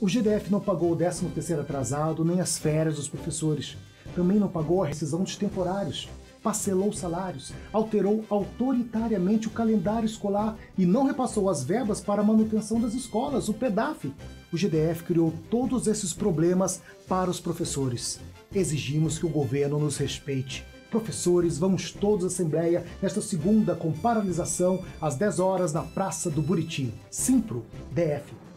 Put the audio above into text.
O GDF não pagou o 13º atrasado nem as férias dos professores. Também não pagou a rescisão dos temporários. Parcelou salários, alterou autoritariamente o calendário escolar e não repassou as verbas para a manutenção das escolas, o PEDAF. O GDF criou todos esses problemas para os professores. Exigimos que o governo nos respeite. Professores, vamos todos à Assembleia nesta segunda com paralisação às 10 horas na Praça do Buriti. Simpro, DF.